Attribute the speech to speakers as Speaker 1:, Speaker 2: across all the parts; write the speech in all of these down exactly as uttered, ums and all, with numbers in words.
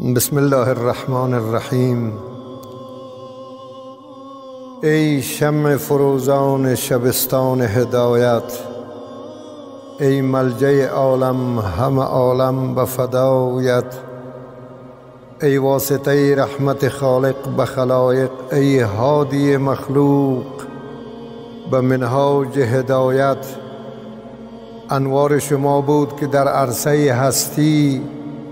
Speaker 1: بسم الله الرحمن الرحیم. ای شمع فروزان شبستان هدایت، ای ملجأ عالم همه عالم به فدایت، ای واسطه رحمت خالق به خلایق، ای هادی مخلوق به منهاج هدایت. انوار شما بود که در عرصه هستی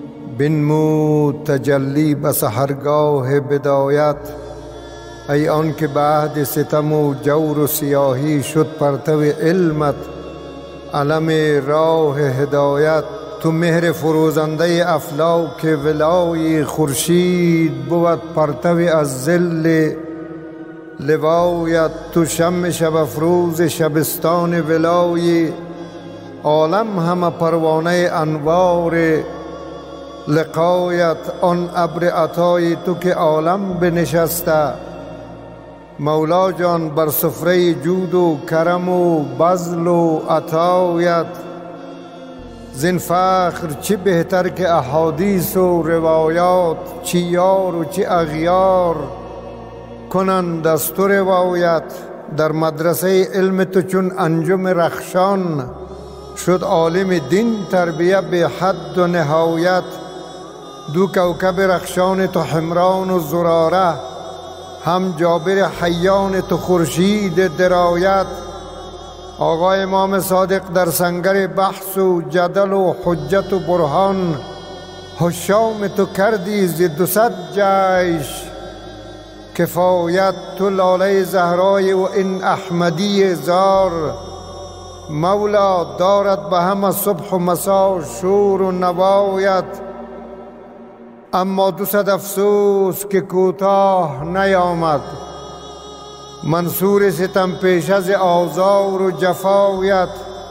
Speaker 1: بنمود تجلی به سحرگاه بدایت. ای آن که به عهد ستم و جور و سیاهی شد پرتو علمت علم راه هدایت. تو مهر فروزنده افلاک ولای خورشید بود پرتو از ظل لوایت. تو شمع شب افروز شبستان ولای عالم همه پروانه انوار لقایت. آن ابر عطای تو که عالم بنشسته مولا جان بر سفره جود و کرم و بذل و عطایت. زین فخر چه بهتر که احادیث و روایات، چی یار و چی اغیار کنند از تو روایت. در مدرسه علم تو چون انجم رخشان شد عالم دین تربیه به حد و نهایت. دو کوکب رخشان تو حمران و زراره، هم جابر حیان تو خورشید درایت. آقا امام صادق در سنگر بحث و جدل و حجت و برهان، حشام تو کردی ز دو صد جیش کفایت. تو لاله زهرای و این احمدی زار، مولا دارد به همه صبح و مسا شور و نوایت. اما دو صد افسوس که کوتاه نیامد منصور ستم پیش از آزار و جفایت.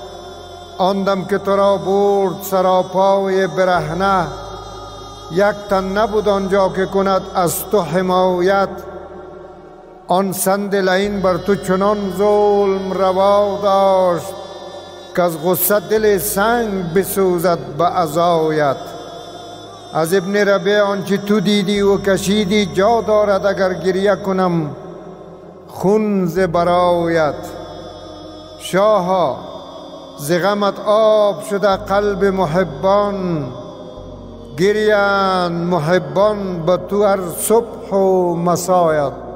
Speaker 1: آن دم که تو را برد سراپای برهنه، یک تن نبود آنجا که کند از تو حمایت. آن سند لعین بر تو چنان ظلم روا داشت که از غصه دل سنگ بسوزد به عزایت. از ابن ربیع آنچه تو دیدی و کشیدی جا دارد اگر گریه کنم خون ز برایت. شاها ز غمت آب شده قلب محبان، گریان محبان به تو هر صبح و مسایت.